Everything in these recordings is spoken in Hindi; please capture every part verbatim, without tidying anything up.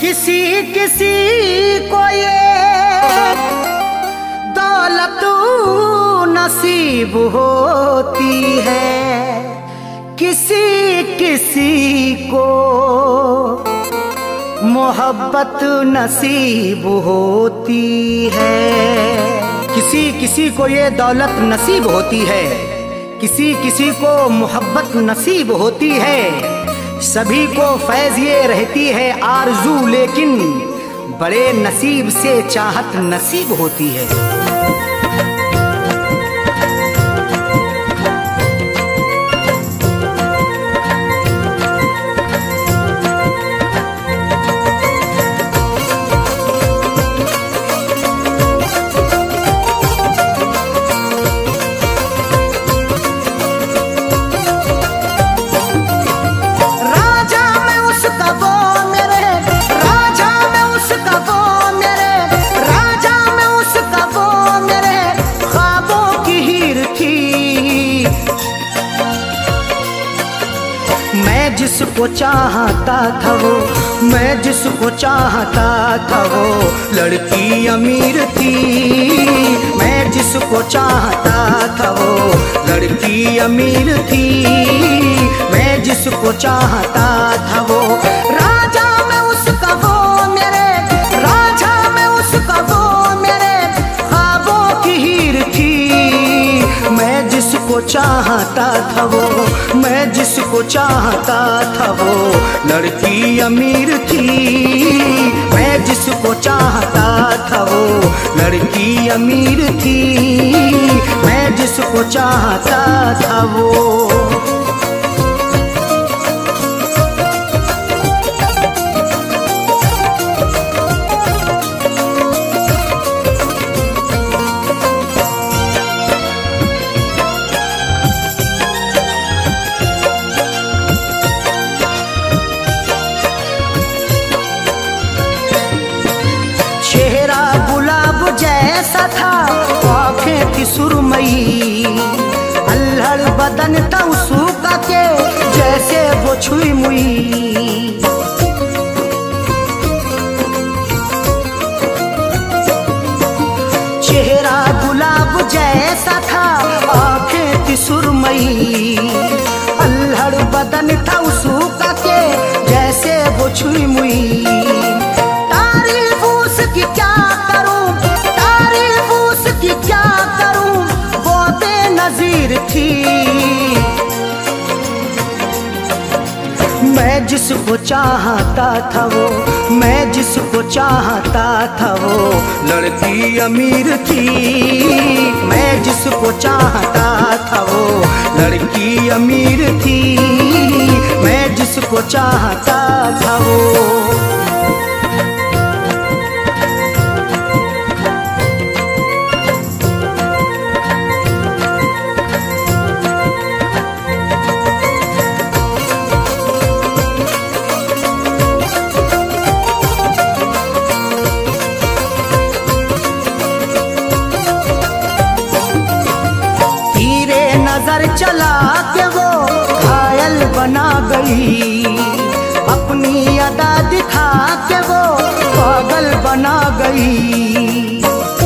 किसी किसी को ये दौलत नसीब होती है, किसी किसी को मोहब्बत नसीब होती है। किसी किसी को ये दौलत नसीब होती है, किसी किसी को मोहब्बत नसीब होती है। सभी को फैज़ ये रहती है आरज़ू, लेकिन बड़े नसीब से चाहत नसीब होती है। मैं जिसको चाहता था वो, मैं जिसको चाहता था वो लड़की अमीर थी। मैं जिसको चाहता था वो लड़की अमीर थी। मैं जिसको चाहता था वो राजा में उसका वो मेरे, राजा में उसका वो मेरे ख्वाबों की हीर थी। मैं जिसको चाहता था वो, मैं जिसको चाहता था वो लड़की अमीर थी। मैं जिसको चाहता था वो लड़की अमीर थी। मैं जिसको चाहता था वो। चेहरा गुलाब जैसा था, आँखें थी सुरमई, अल्हड़ बदन था उसका के जैसे वो छुई मुई। चेहरा गुलाब जैसा था, आँखें थी सुरमई, अल्हड़ बदन था उसका के जैसे वो छुई मुई। की क्या करूं, तारीफ उसकी क्या करूं, वो बेनज़ीर थी। मैं जिसको चाहता था वो, मैं जिसको चाहता था वो लड़की अमीर थी। मैं जिसको चाहता था वो लड़की अमीर थी। मैं जिसको चाहता था वो। नजर चला के वो घायल बना गई, अपनी अदा दिखा के वो पागल बना गई।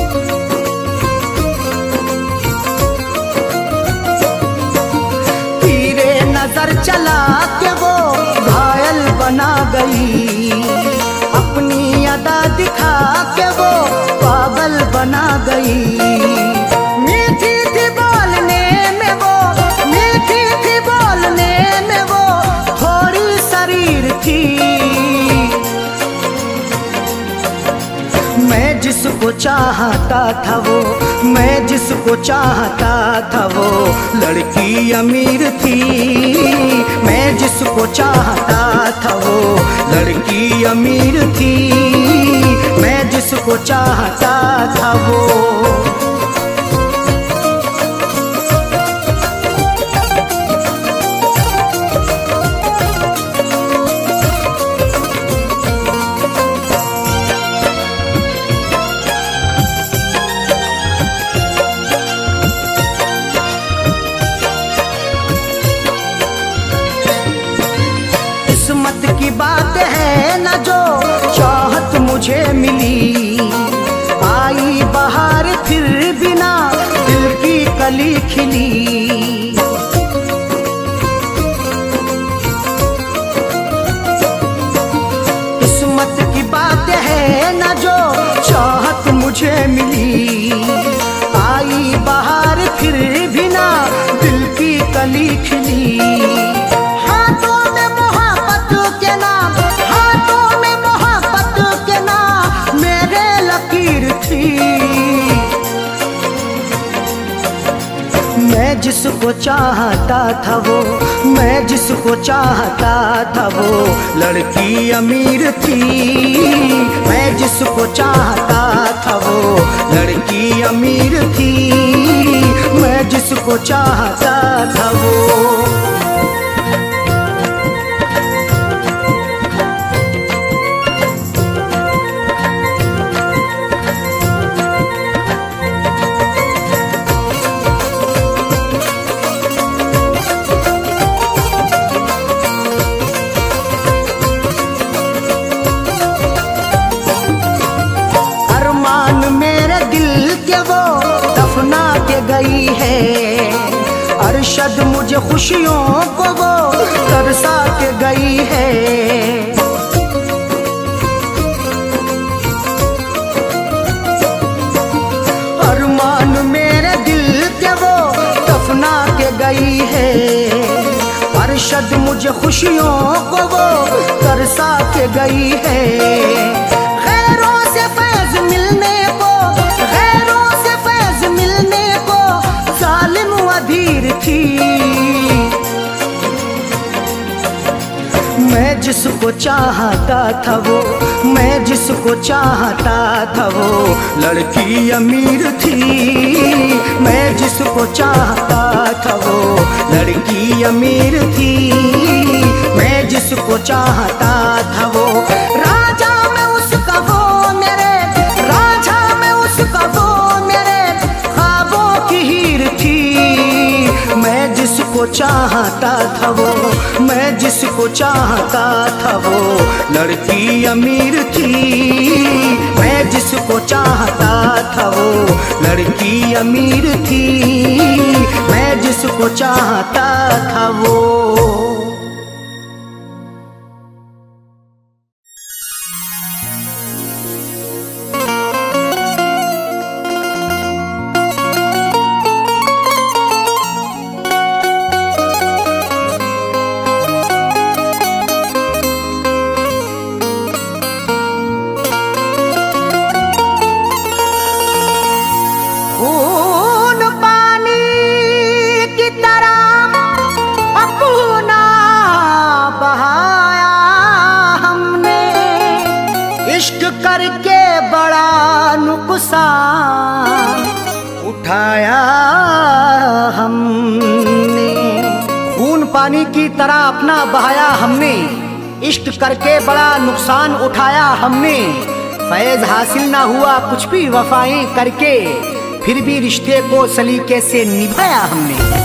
तीरे नजर चला के वो घायल बना गई, अपनी अदा दिखा के वो पागल बना गई। मैं जिसको चाहता था वो, मैं जिसको चाहता था वो लड़की अमीर थी। मैं जिसको चाहता था वो लड़की अमीर थी। मैं जिसको चाहता था वो। किस्मत की बात है न जो खिली। किस्मत की बात है न जो चाहत मुझे मिली, आई बाहर फिर भी ना दिल की कली खिली। हाथों में मोहब्बत के नाम, हाथों में मोहब्बत के नाम मेरे लकीर थी। मैं जिसको चाहता था वो, मैं जिसको चाहता था वो लड़की अमीर थी। मैं जिसको चाहता था वो लड़की अमीर थी। मैं जिसको चाहता था वो। गई है अरशद मुझे खुशियों को वो तरसा के गई है। अरमान मेरे दिल के वो दफना के गई है। अरशद मुझे खुशियों को वो तरसा के गई है। खैरों से फैज मिलने को, खैरों से फैज मिलने को जालिम अधीर थी। मैं जिसको चाहता था वो, मैं जिसको चाहता था वो लड़की अमीर थी। मैं जिसको चाहता था वो लड़की अमीर थी। मैं जिसको चाहता था वो राजा मैं उसका वो मेरे, राजा मैं उसका वो मेरे ख्वाबों की हीर थी। मैं जिसको चाहता था वो, मैं जिसको चाहता था वो लड़की अमीर थी। मैं जिसको चाहता था वो लड़की अमीर थी। मैं जिसको चाहता था वो। करके बड़ा नुकसान उठाया हमने। खून पानी की तरह अपना बहाया हमने, इश्क करके बड़ा नुकसान उठाया हमने। फैज हासिल ना हुआ कुछ भी वफाएं करके, फिर भी रिश्ते को सलीके से निभाया हमने।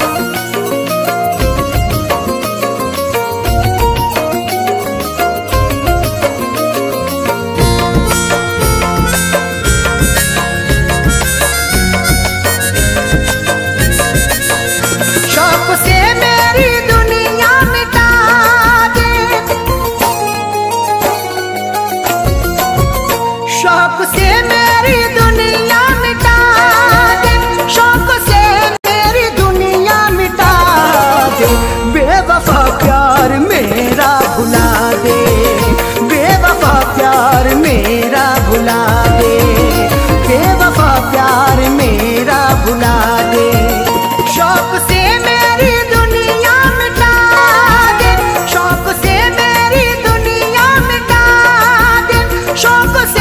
शौक से मेरी दुनिया मिटा दे, शौक से मेरी दुनिया मिटा दे। बेवफा प्यार मेरा भुला दे, बेवफा प्यार मेरा भुला दे। बेवफा प्यार मेरा भुला दे। शौक से मेरी दुनिया मिटा दे, शौक से मेरी दुनिया मिटा दे। शौक से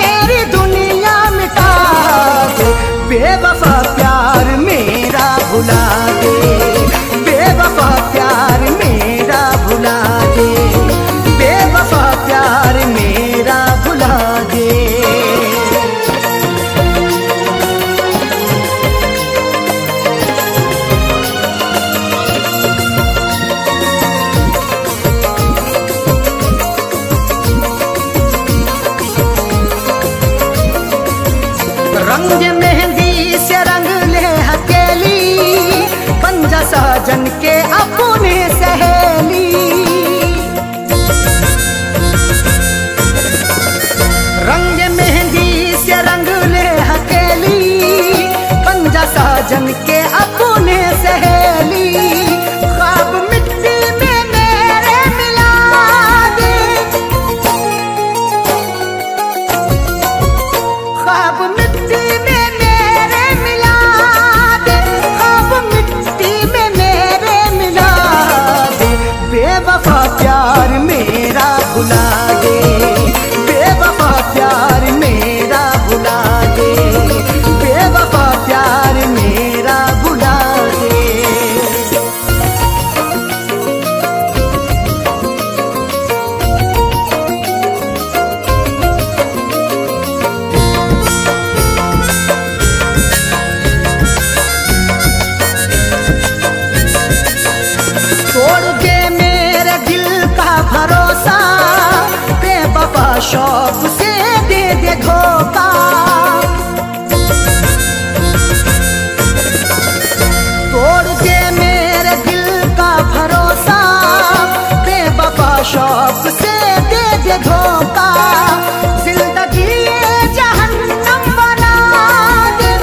बेवफा प्यार मेरा भुला दे, बेवफा प्यार मेरा धोखा। तोड़ दे मेरे दिल का भरोसा, बेवफा शौक से दे दे धोखा। जिंदगी ये जहन्नम बना दे,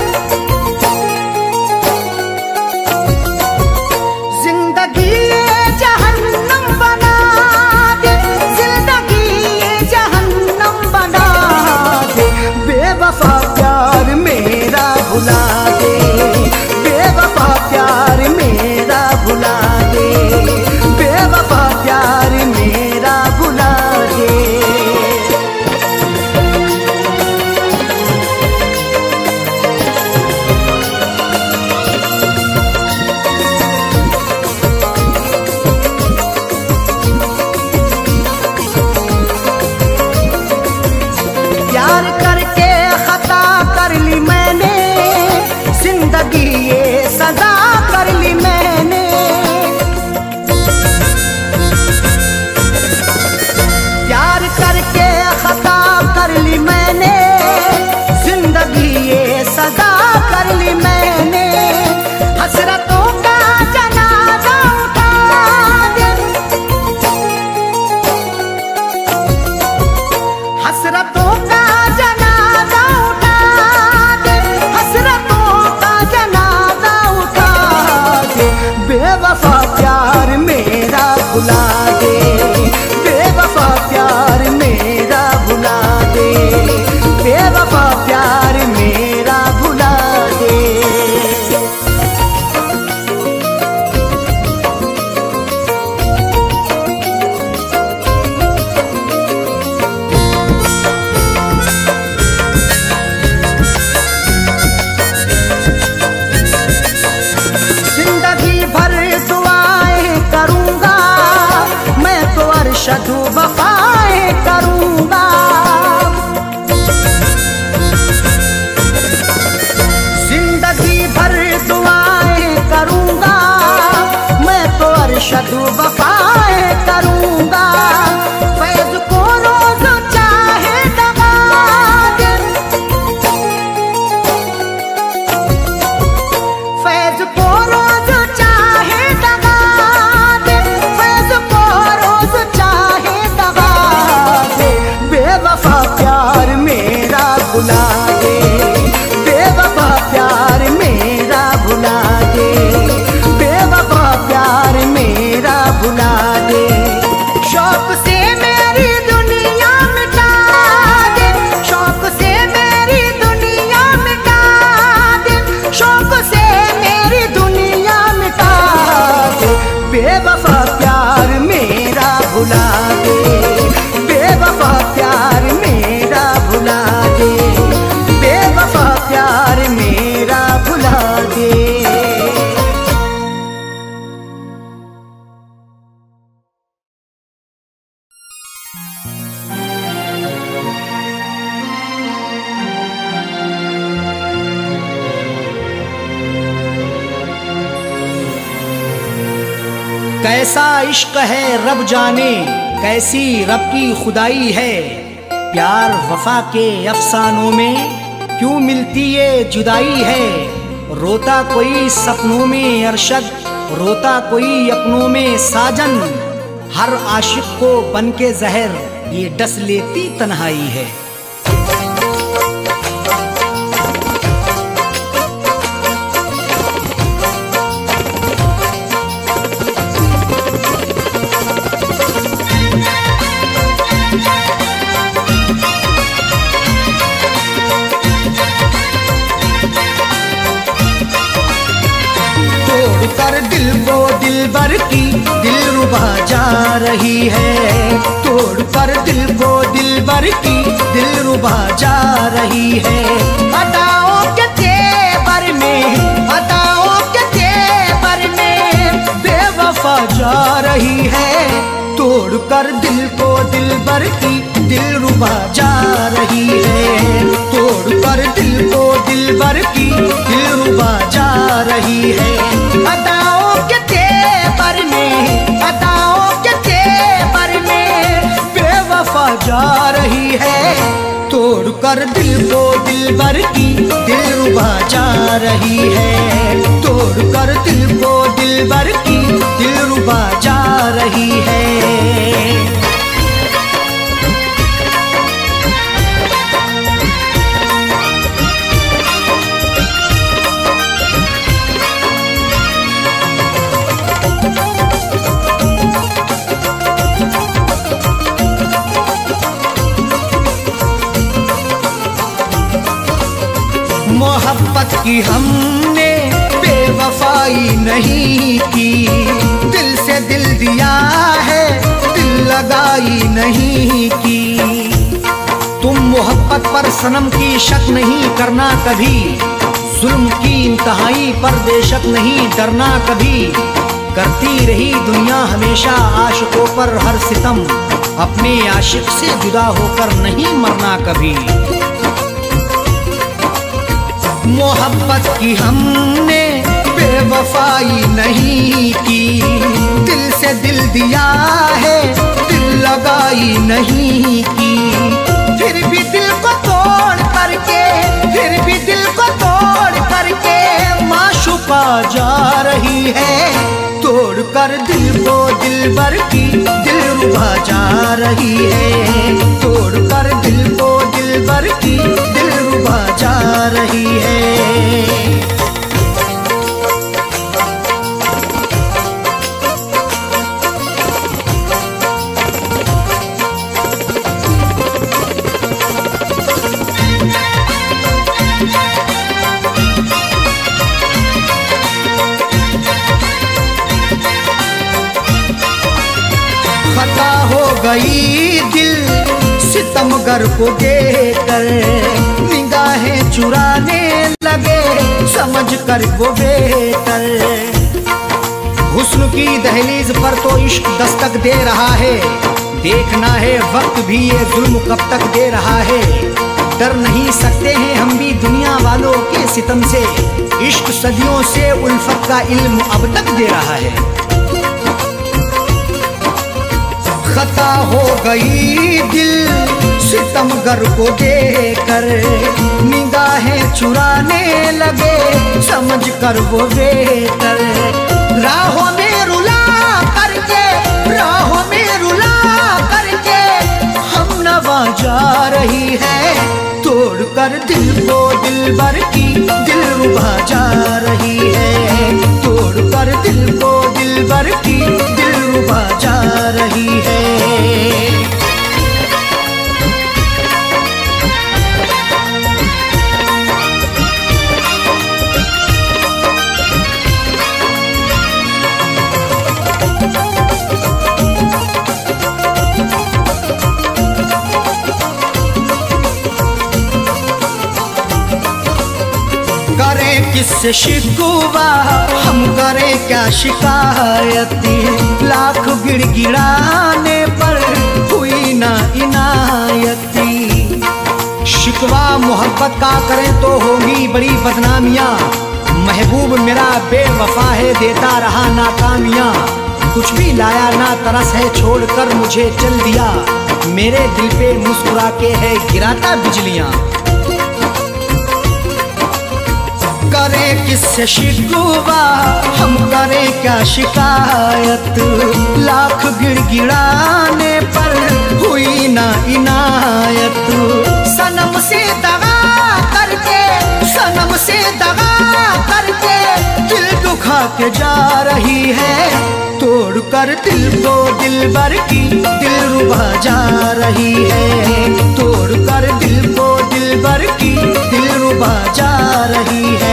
जिंदगी ये जहन्नम बना दे, जिंदगी ये जहन्नम बना दे। बेवफा प्यार मेरा भुला दे, बेवफा प्यार मेरा भुला दे, बेवफा प्यार मेरा भुला दे। प्यार करके खता कर ली मैंने, जिंदगी ये सजा कर ली मैंने। प्यार करके खता कर ली मैंने, जिंदगी ये सजा कर ली मैंने। हसरतों का जनाजा उठा दे, हसरतों का जनाजा उठा दे, हसरतों का जनाजा उठा दे। बेवफा प्यार मेरा भुला दे, बेवफा प्यार मेरा भुला दे, बेवफा प्यार मेरा भुला दे। जिंदगी भर दुआएं करूंगा मैं तो, अरशद वफाएं करूंगा। जिंदगी भर दुआएं करूंगा मैं तो, अरशद वफाएं करूंगा। फैज को रोज चाहे दगा दे, फैज को रोज चाहे दगा दे, फैज को रोज चाहे दगा दे। बेवफा प्यार मेरा भुला दे, बेवफा प्यार मेरा भुला दे, बेवफा प्यार मेरा भुला दे। शौक से मेरी दुनिया मिटा दे, शौक से मेरी दुनिया मिटा दे, शौक से मेरी दुनिया मिटा दे। बेवफा प्यार मेरा भुला दे, बेवफा प्यार मेरा भुला दे, बेवफा प्यार मेरा भुला दे। कैसा इश्क है रब जाने, कैसी रब की खुदाई है। प्यार वफा के अफसानों में क्यों मिलती ये जुदाई है। रोता कोई सपनों में अरशद, रोता कोई अपनों में साजन। हर आशिक को बन के जहर ये डस लेती तन्हाई है। कर दिल को दिलबर की दिलरुबा जा रही है। तोड़ कर दिल को दिलबर की दिलरुबा जा रही है। अदाओं के तेवर में, अदाओं के तेवर में बेवफा जा रही है। तोड़ कर दिल को दिलबर की दिलरुबा जा रही है। तोड़ कर दिल को दिलबर की दिलरुबा जा रही है। अदाओं के तेवर में, अदाओं के तेवर में बेवफा जा रही है। तोड़ कर तोड़कर दिल को दिलबर की दिलरुबा जा रही है, तोड़कर दिल को दिलबर की दिलरुबा जा रही है। मोहब्बत की हमने बेवफाई नहीं की, दिल से दिल दिया है दिल लगाई नहीं की। तुम मोहब्बत पर सनम की शक नहीं करना कभी, जुल्म की इंतहाई पर बेशक नहीं डरना कभी। करती रही दुनिया हमेशा आशिकों पर हर सितम, अपने आशिक से जुदा होकर नहीं मरना कभी। मोहब्बत की हमने बेवफाई नहीं की, दिल से दिल दिया है दिल लगाई नहीं की। फिर भी दिल को तोड़ करके, फिर भी दिल को तोड़ करके माशूका जा रही है, तोड़कर दिल को दिलबर की दिलरुबा जा रही है, तोड़कर दिल को दिलबर की दिलरुबा जा रही है। खता हो गई दिल सितमगर को देकर, निगाहें चुराने लगे समझ कर वो बेहतर। हुस्न की दहलीज पर तो इश्क दस्तक दे रहा है, देखना है वक्त भी ये जुल्म कब तक दे रहा है। डर नहीं सकते हैं हम भी दुनिया वालों के सितम से, इश्क सदियों से उल्फत का इल्म अब तक दे रहा है। खता हो गई दिल सितमगर को देकर, निगाहें चुराने लगे समझ कर वो बेहतर। राहों में रुला करके, राहों में रुला करके हम नवा जा रही है, तोड़कर दिल को दिलबर की दिलरुबा जा रही है, तोड़कर दिल को दिलबर की दिलरुबा जा रही है। करें किससे शिकवा हम करें क्या शिकायती, लाख गिड़गिड़ाने पर हुई ना इनायती। शिकवा मोहब्बत का करें तो होगी बड़ी बदनामियाँ, महबूब मेरा बेवफा है देता रहा नाकामियाँ। कुछ भी लाया ना तरस है छोड़कर मुझे चल दिया, मेरे दिल पे मुस्कुरा के है गिराता बिजलियाँ। करें किससे शिकवा हम करें क्या शिकायत, लाख गिड़गिड़ाने पर हुई ना इनायत। सनम से दगा करके, सनम से दगा करके दिल दुखा के जा रही है, तोड़कर दिल को दिलबर की दिलरुबा जा रही है, तोड़कर दिल को दिलबर की दिलरुबा जा रही है।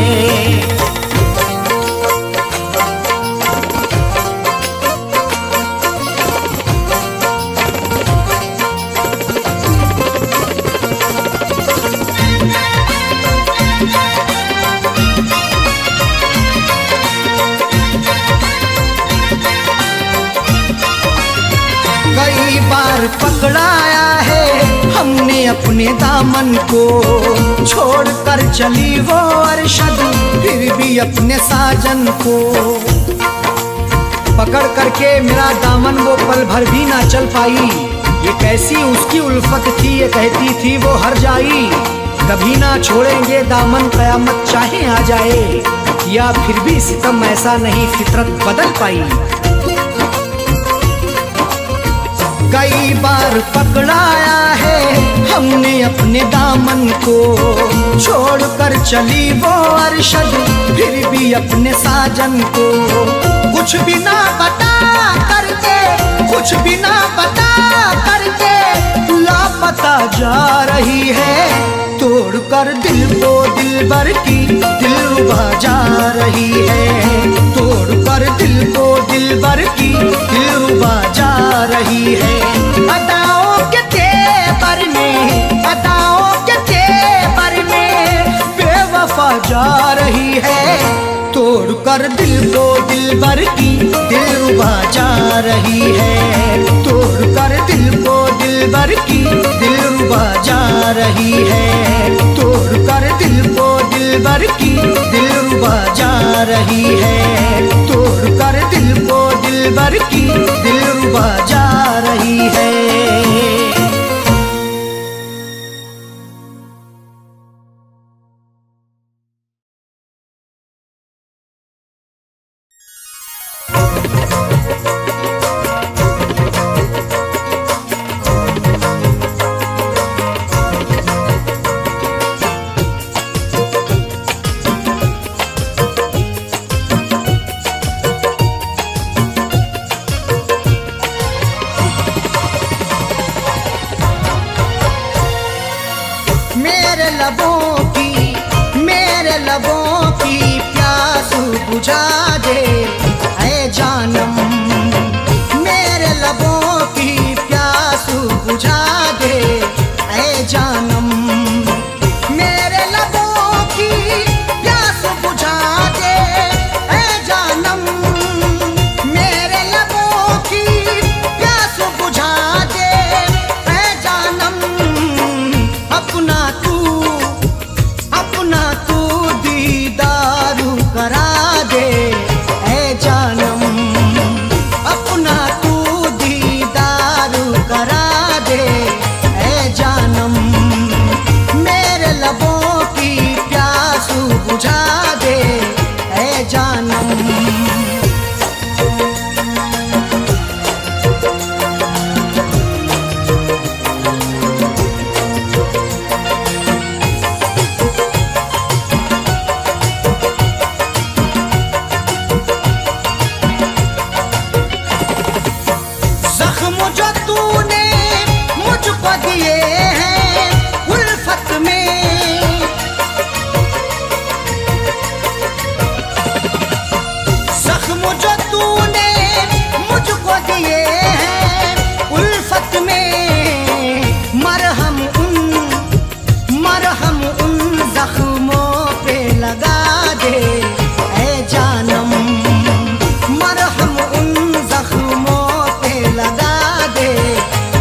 कई बार पकड़ाया है हमने अपने दामन को, छोड़कर चली वो अरशद फिर भी अपने साजन को। पकड़ करके मेरा दामन वो पल भर भी ना चल पाई, ये कैसी उसकी उल्फत थी, ये कहती थी वो हर जाई, कभी ना छोड़ेंगे दामन कयामत चाहे आ जाए, या फिर भी सितम ऐसा नहीं फितरत बदल पाई। कई बार पकड़ाया है हमने अपने दामन को, छोड़कर चली वो अरशद फिर भी अपने साजन को, कुछ भी ना बता करके, कुछ भी ना बता करके लापता जा रही है, तोड़कर दिल को दिलबर की दिलरुबा जा रही है, तोड़कर दिल को दिलबर की दिलरुबा जा रही है। अदाओं के तेवर में, अदाओं के तेवर में बेवफा जा रही है, तोड़कर दिल को दिलबर की दिलरुबा जा रही है, तोड़कर दिल को दिलबर की दिलरुबा जा रही है, तोड़कर दिल को दिलबर की दिलरुबा जा रही है, तोड़कर दिल को दिलबर की दिलरुबा जा रही है। बुझा दे ऐ जानम, मेरे लबों की प्यास बुझा दे ऐ जानम, मेरे लबों की प्यास बुझा दे ऐ जानम, मेरे लबों की प्यास बुझा दे ऐ जानम, अपना तू अपना तू दीदारू करा दे ऐ जानम, अपना तू दीदारू करा दे ऐ जानम, मेरे लबों की प्यास बुझा दे ऐ जानम। दिए हैं उल्फत में, जख्म जो तूने मुझको दिए हैं उल्फत में, मरहम उन मरहम उन जख्मों पे लगा दे ऐ जानम, मरहम उन जख्मों पे लगा दे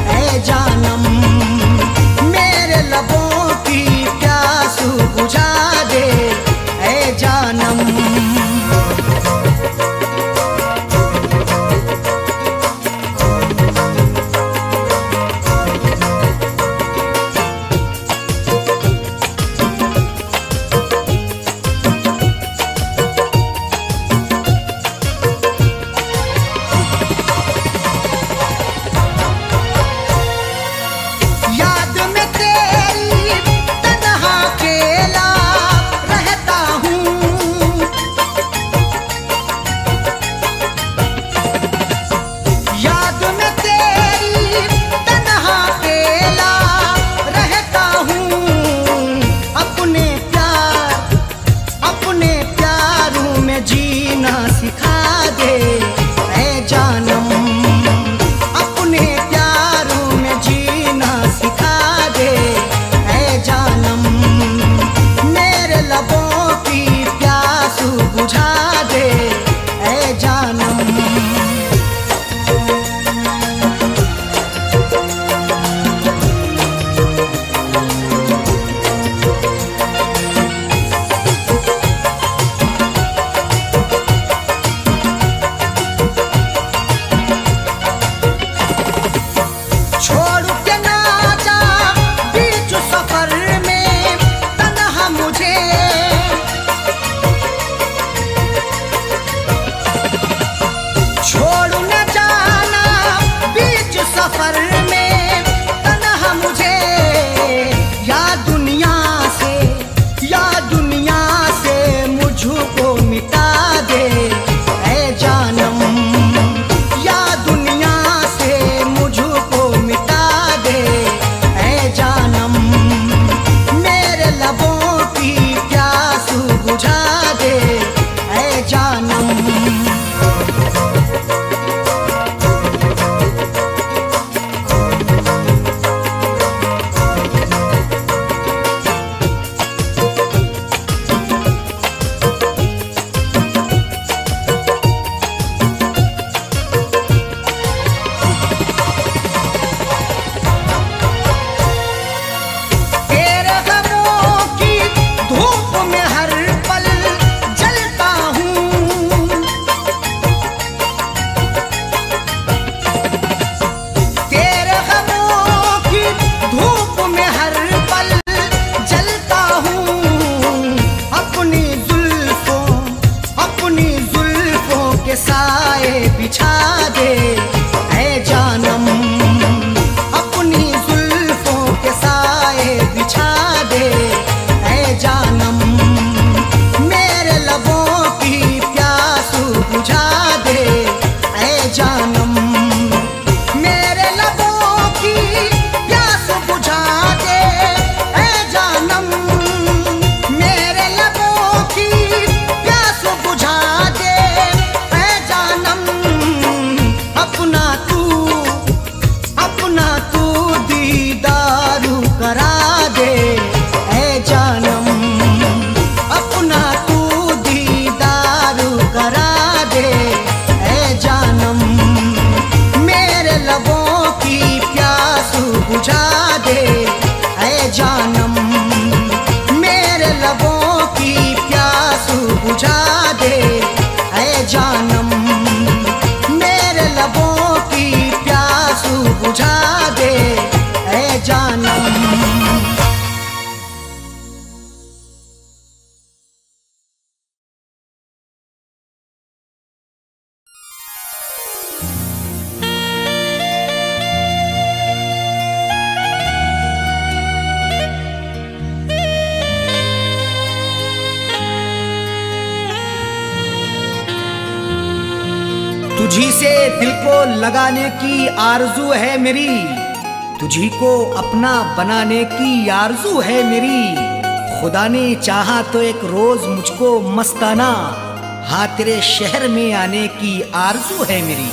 तुझी से दिल को लगाने की आरजू है मेरी, तुझी को अपना बनाने की आरजू है मेरी। खुदा ने चाहा तो एक रोज मुझको मस्ताना हाँ तेरे शहर में आने की आरजू है मेरी।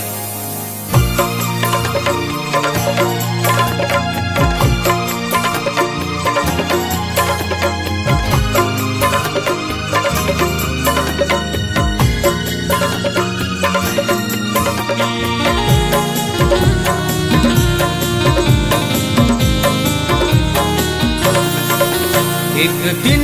एक दिन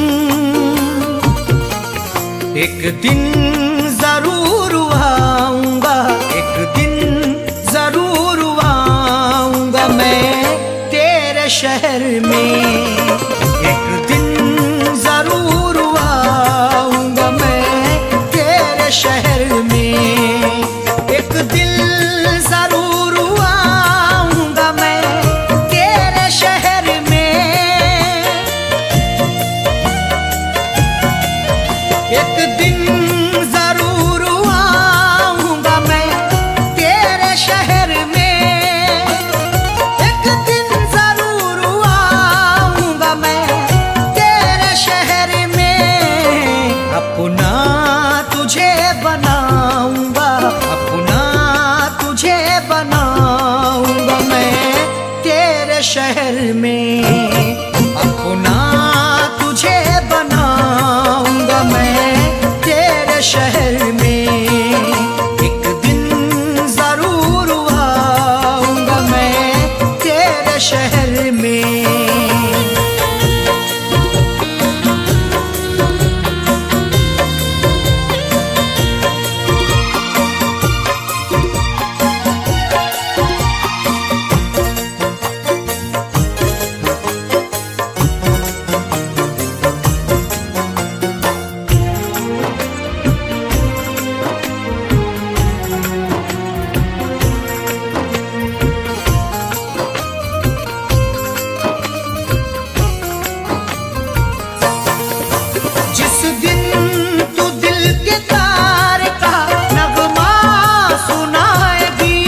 एक दिन जरूर आऊंगा, एक दिन जरूर आऊंगा मैं तेरे शहर में। एक दिन जरूर आऊंगा मैं तेरे शहर में। एक दिन जरूर आऊंगा मैं तेरे शहर में। एक दिन जरूर आऊंगा मैं तेरे शहर में। एक दिन जरूर आऊंगा मैं तेरे शहर में। अपना तुझे बनाऊंगा, अपना तुझे बनाऊंगा मैं तेरे शहर में। अपना तुझे बनाऊंगा मैं तेरे शहर में। एक दिन जरूर आऊंगा मैं तेरे शहर में। जिस दिन तू दिल के तार का नगमा सुनाएगी,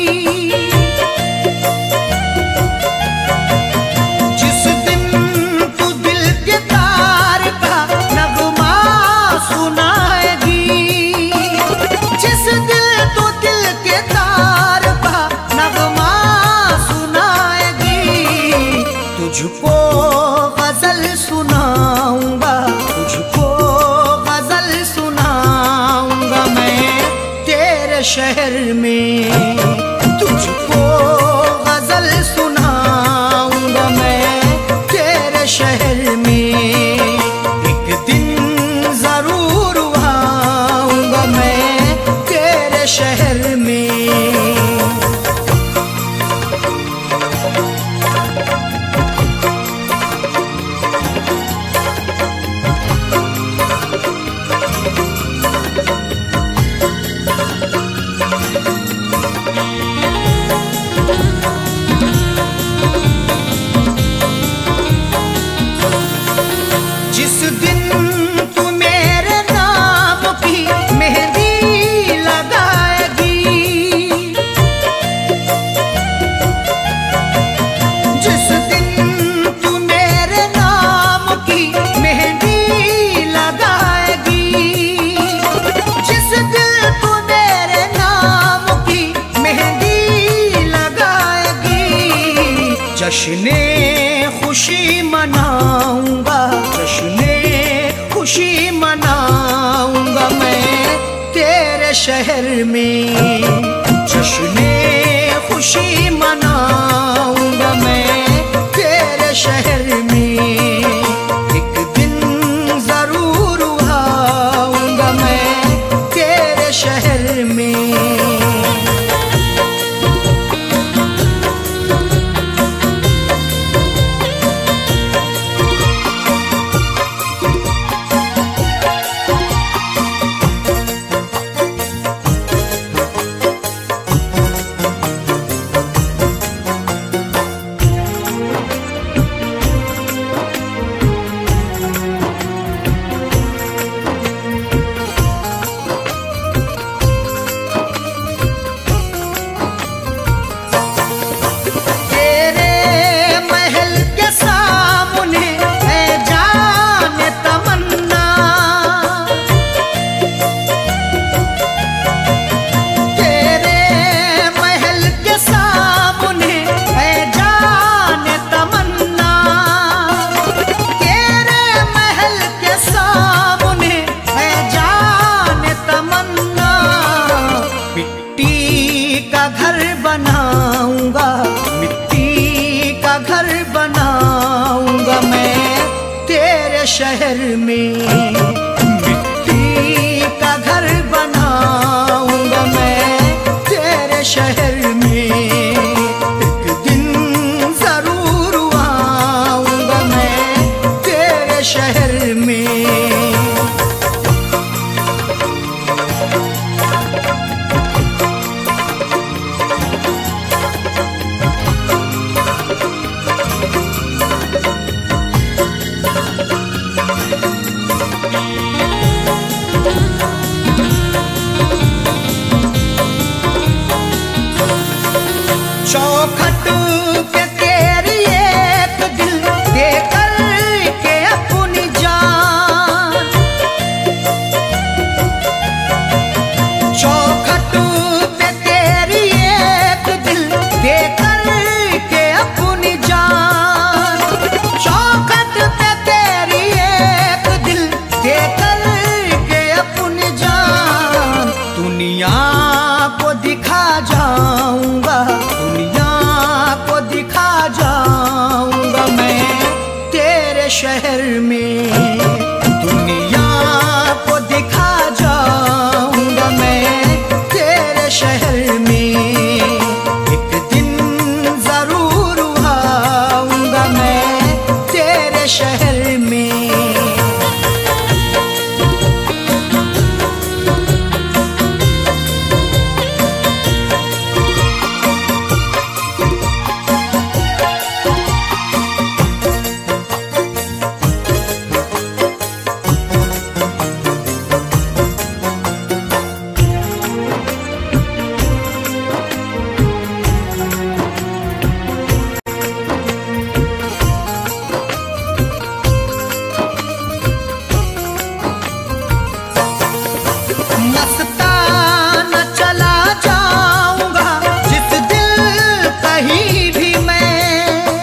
जिस दिन तू दिल के तार का नगमा सुनाएगी, जिस दिल तू दिल के तार का नगमा सुनाएगी, तुझको गजल सुनाऊंगा, तुझको गजल सुनाऊंगा मैं तेरे शहर में। तुझको गजल सुनाऊंगा मैं तेरे शहर में। एक दिन जरूर आऊंगा मैं तेरे शहर में। जिस दिन तू मेरे नाम की मेहंदी लगाएगी, जिस दिन तू मेरे नाम की मेहंदी लगाएगी, जिस दिन तू मेरे नाम की मेहंदी लगाएगी, जश्ने खुशी मनाऊंगा, जश्ने खुशी मनाऊंगा मैं तेरे शहर में। जश्ने खुशी मनाऊंगा मैं तेरे शहर में। एक दिन जरूर आऊंगा मैं तेरे शहर में। का घर बनाऊंगा, मिट्टी का घर बनाऊंगा मैं तेरे शहर में, मिट्टी का घर बनाऊंगा मैं तेरे शहर में। एक दिन जरूर आऊंगा मैं तेरे शहर में। चौखट पे तेरी एक दिल दे कर के अपनी जान, चौखट पे तेरी एक दिल दे कर के अपनी जान, चौखट पे तेरी एक दिल दे कर के अपनी जान। दुनिया को दिखा जाऊंगा, दुनिया को दिखा जाऊंगा मैं तेरे शहर में, दुनिया को दिखा जाऊंगा मैं तेरे शहर में। एक दिन जरूर आऊंगा मैं तेरे शहर में। मस्ताना चला जाऊंगा जिस दिल कहीं भी मैं,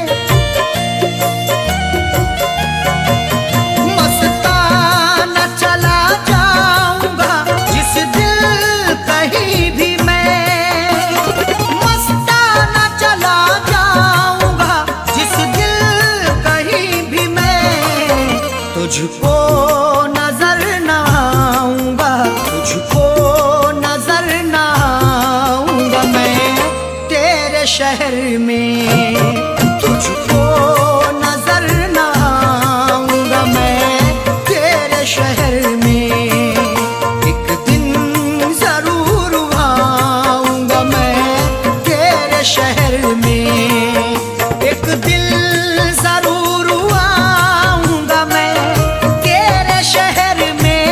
मस्ताना चला जाऊंगा जिस दिल कहीं भी मैं, मस्ताना चला जाऊंगा जिस दिल कहीं भी मैं। तुझको नजर न आऊंगा, तुझको नजर न आऊंगा मैं तेरे शहर में, तुझको नजर न आऊंगा मैं तेरे शहर में। एक दिन जरूर आऊंगा मैं तेरे शहर में, एक दिल जरूर आऊंगा मैं तेरे शहर में,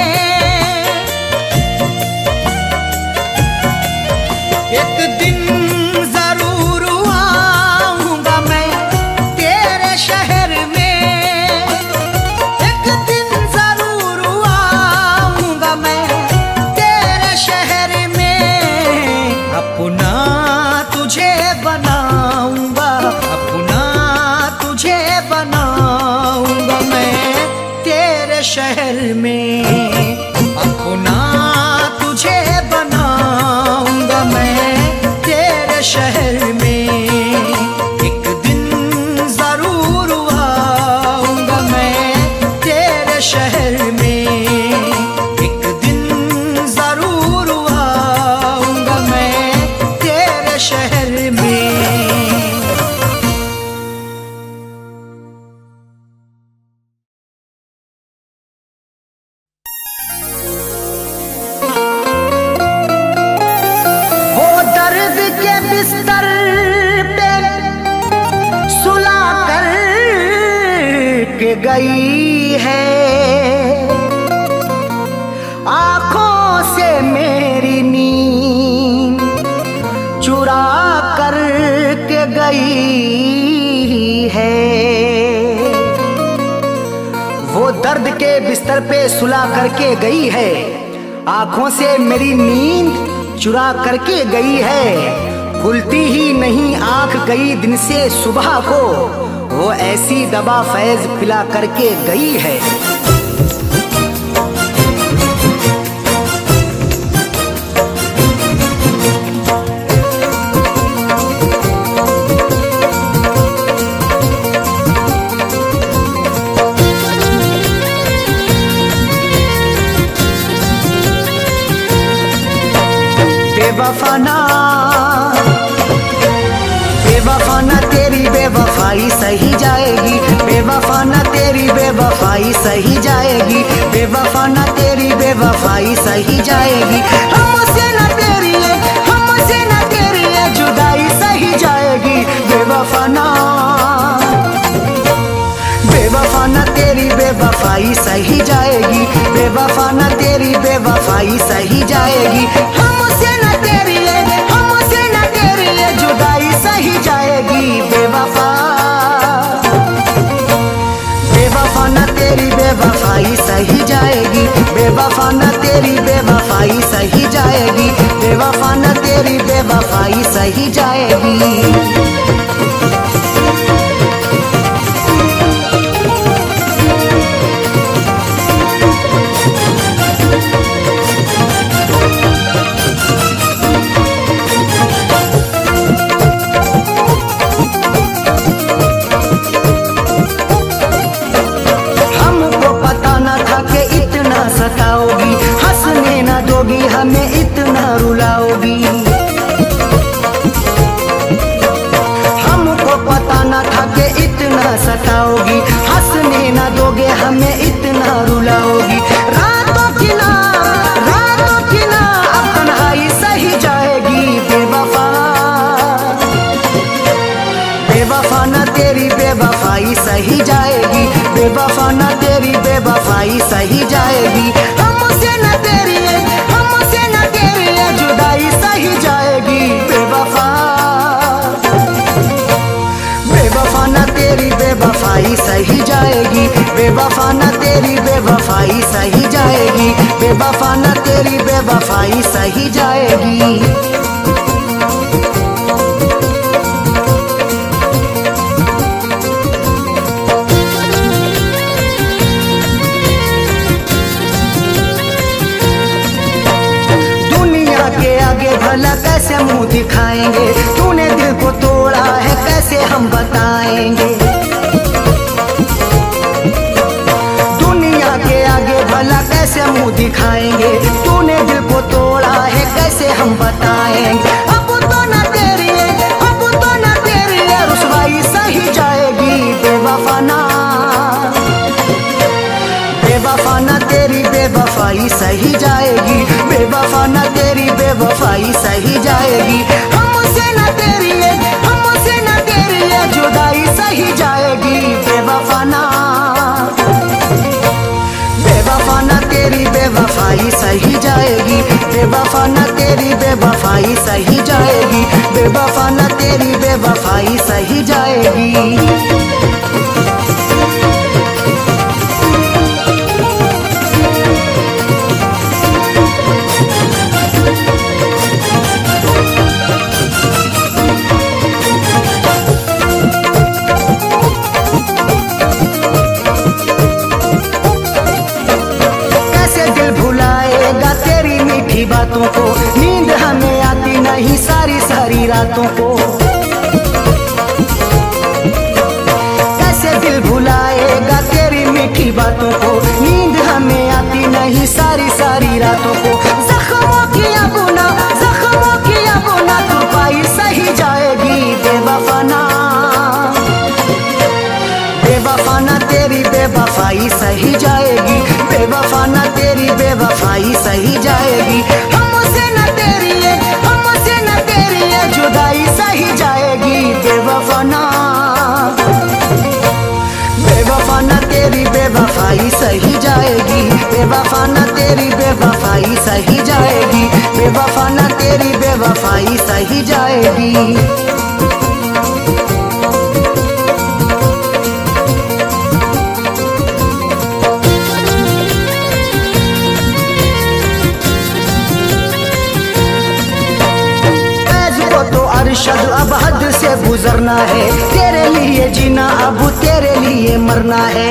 एक दिन जरूर आऊंगा मैं तेरे शहर में, एक दिन जरूर आऊंगा मैं तेरे शहर में। अपना तुझे बनाऊंगा, अपना तुझे बनाऊंगा मैं तेरे शहर में, अपना तुझे बनाऊंगा मैं तेरे शहर में। एक दिन जरूर आऊंगा मैं तेरे शहर में, एक दिन जरूर आऊंगा मैं तेरे शहर में। वो दर्द के बिस्तर पे सुला कर के गई है, आंखों से मेरी नींद चुरा कर के गई है। वो दर्द के बिस्तर पे सुला करके गई है, आंखों से मेरी नींद चुरा करके गई है। खुलती ही नहीं आंख गई दिन से सुबह को, वो ऐसी दवा फैज पिला करके गई है। बेवफाई सही जाएगी, बेवफा ना तेरी बेवफाई सही जाएगी। हमसे ना तेरी है, हमसे ना तेरी है जुदाई सही जाएगी, बेवफा ना बेवफा ना तेरी बेवफाई सही जाएगी, बेवफा ना तेरी बेवफाई सही जाएगी। हमसे ना तेरी है, हमसे ना तेरी है जुदाई सही जाएगी, बेवफा बेवफा ना तेरी बेवफाई सही जाएगी, बेवफा ना तेरी बेवफाई सही जाएगी, बेवफा ना तेरी बेवफाई सही जाएगी। सताओगी, हंसने ना दोगी हमें इतना रुलाओगी। हमको पता ना था कि इतना सताओगी, हंसने ना दोगे हमें इतना रुलाओगी। रातों की ना रातों की ना अब तन्हाई सही जाएगी, बेवफा बेवफा ना तेरी बेवफाई सही जाएगी, बेवफा ना तेरी बेवफाई सही जाएगी। हमसे ना तेरी है, हमसे ना तेरी है जुदाई सही जाएगी, बेवफा बेवफा ना तेरी बेवफाई सही जाएगी, बेवफा ना तेरी बेवफाई सही जाएगी, बेवफा ना तेरी बेवफाई सही जाएगी। भला कैसे मुंह दिखाएंगे, तूने दिल को तोड़ा है कैसे हम बताएंगे। दुनिया के आगे भला कैसे मुंह दिखाएंगे, तूने दिल को तोड़ा है कैसे हम बताएंगे। अब तो ना तेरी है, अब तो ना तेरी है रुसवाई सही जाएगी, बेवफा ना बेवफा ना तेरी बेवफाई सही जाएगी, बेवफा ना तेरी बेवफाई सही जाएगी। हमसे ना तेरी है, हमसे ना तेरी है जुदाई सही जाएगी, बेवफा ना बेवफा ना तेरी बेवफाई सही जाएगी, बेवफा ना तेरी बेवफाई सही जाएगी, बेवफा ना तेरी बेवफाई सही जाएगी। बातों को नींद हमें आती नहीं सारी सारी रातों को, कैसे दिल भुलाएगा तेरी मीठी बातों को, नींद हमें आती नहीं सारी सारी रातों को। जख्मों की अबुना जख्मों की अबुना तुरपाई सही जाएगी, बेवफा ना बेवफा ना तेरी बेवफाई सही जाएगी, बेवफा ना तेरी बेवफाई सही जाएगी। हमसे ना तेरी है, हमसे ना तेरी है जुदाई सही जाएगी, बेवफा ना बेवफा ना तेरी बेवफाई सही जाएगी, बेवफा ना तेरी बेवफाई सही जाएगी, बेवफा ना तेरी बेवफाई सही जाएगी। अरशद अब हद से गुजरना है, तेरे लिए जीना अब तेरे लिए मरना है।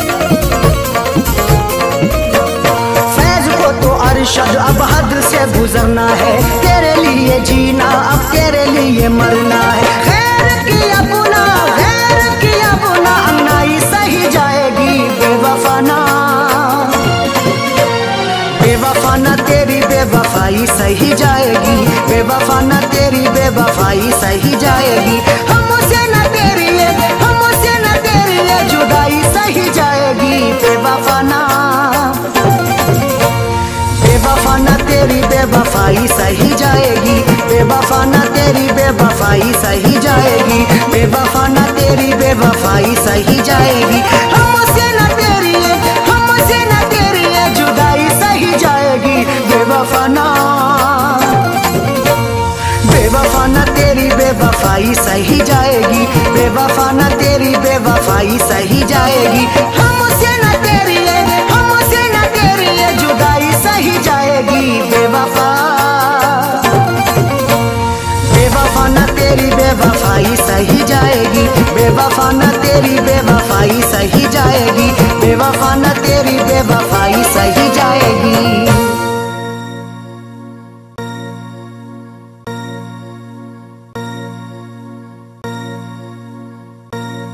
फैज को तो अरशद अब हद से गुजरना है, तेरे लिए जीना अब तेरे लिए मरना है। खैर की अपना खैर की अपना अन्नाई सही जाएगी, बेवफा ना बेवफा ना तेरी बेवफाई सही जाएगी, बेवफा ना तेरी बेवफाई सही जाएगी। हमसे ना तेरी है, हमसे ना तेरी है जुदाई सही जाएगी। ना तेरी बेवफाई सही जाएगी, बेवफा ना तेरी बेवफाई सही जाएगी। हमसे ना तेरी ये हमसे ना तेरी ये जुदाई सही जाएगी, बेवफा ना बेवफा ना तेरी बेवफाई सही जाएगी, बेवफा ना तेरी बेवफाई सही जाएगी। हमसे ना तेरी ये हमसे ना तेरी ये जुदाई सही जाएगी, बेवफा बेवफा ना तेरी बेवफाई सही जाएगी, बेवफा ना तेरी बेवफाई सही जाएगी।